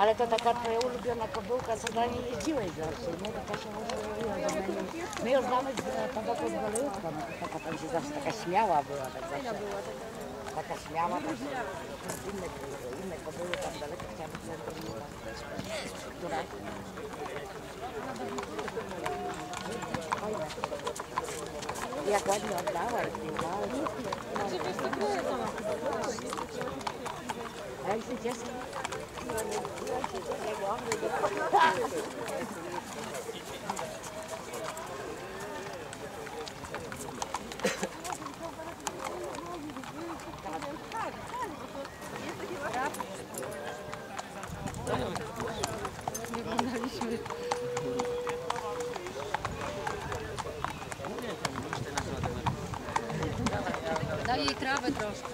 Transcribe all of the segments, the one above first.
Ale to taka twoja ulubiona kobyłka, co na niej jeździłeś zawsze, nie? To się może mówiło, że my ją znamy z Tabaką z Golejówką, taka tam się zawsze taka śmiała była, tak zawsze. Taka śmiała, tak inne kobyły tam daleko chciały być która? Jak ładnie oddałaś, a jak się cieszę? Daj jej trawę troszkę.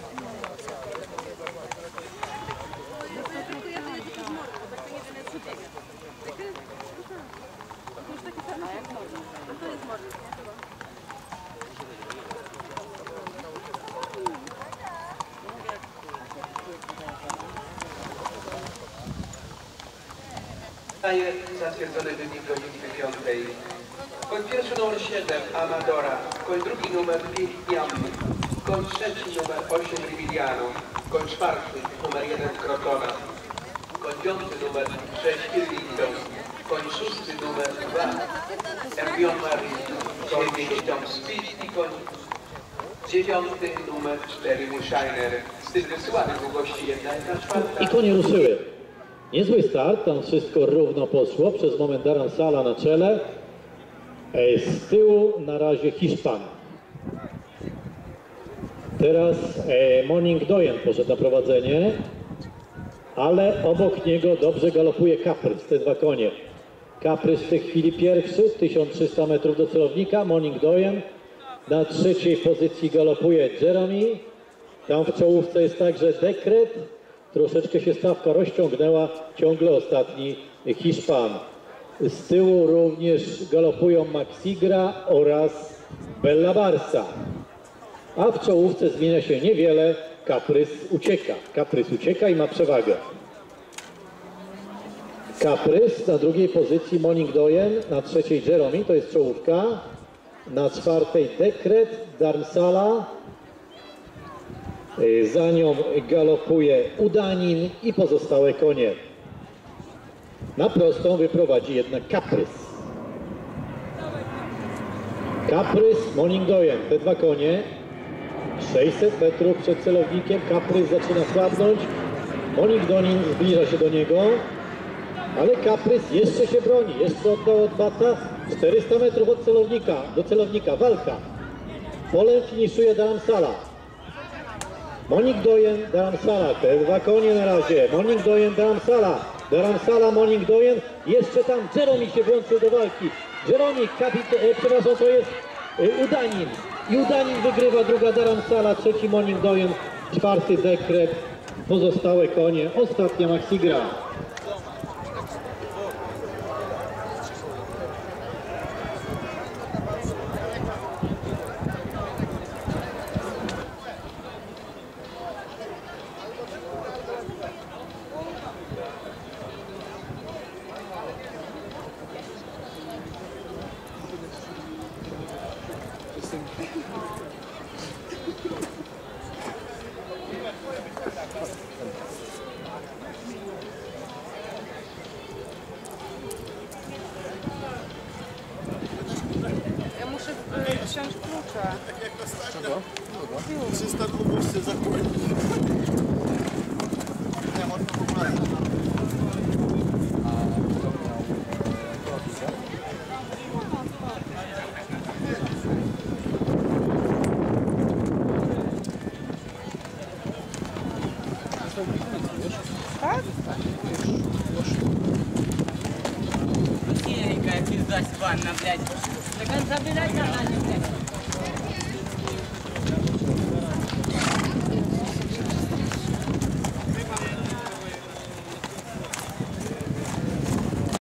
Daje zatwierdzony wynik gonitwy piątej. Koń pierwszy numer 7 Amadora, koń drugi numer 5 Jammy, koń trzeci numer 8 Riviliano, koń czwarty numer 1 Crotona, koń piąty numer 6 Irlington, koń szósty numer 2 Hermione Marie, koń 9 Tom Speed i koń dziewiąty numer 4 Mushiner. Z tych wysyłanych długości 1/4. I konie ruszyły. Niezły start, tam wszystko równo poszło. Przez moment Daran Sala na czele. Z tyłu na razie Hiszpan. Teraz Morning Doyen poszedł na prowadzenie, ale obok niego dobrze galopuje Caprys, te dwa konie. Caprys w tej chwili pierwszy, 1300 metrów do celownika. Morning Doyen na trzeciej pozycji galopuje Jeremy. Tam w czołówce jest także Dekret. Troszeczkę się stawka rozciągnęła, ciągle ostatni Hiszpan. Z tyłu również galopują Maxigra oraz Bella Barsa. A w czołówce zmienia się niewiele, Caprys ucieka. Caprys ucieka i ma przewagę. Caprys na drugiej pozycji Morning Doyen, na trzeciej Jeremy, to jest czołówka. Na czwartej Dekret, Darsala. Za nią galopuje Udanin i pozostałe konie. Na prostą wyprowadzi jednak Caprys. Caprys, Morning Doyen, te dwa konie. 600 metrów przed celownikiem, Caprys zaczyna słabnąć. Morning Doyen zbliża się do niego, ale Caprys jeszcze się broni, jeszcze oddał od bata. 400 metrów od celownika, do celownika, walka. Polem finiszuje Daran Sala. Morning Doyen, Daran Sala, te dwa konie na razie. Morning Doyen, Daran Sala. Daran Sala, Morning Doyen. Jeszcze tam Jeremy się włączył do walki. Jeremy, przepraszam, to jest Udanin. I Udanin wygrywa, druga Daran Sala, trzeci Morning Doyen, czwarty Dekret. Pozostałe konie, ostatnia Maxigra. Ja muszę wziąć klucze. Tak jak ostatnio. 300 długów się zapłacić. Nie, można w ogóle. Tak? Какая пизда, Сванна, блядь. Так он забирай на блядь.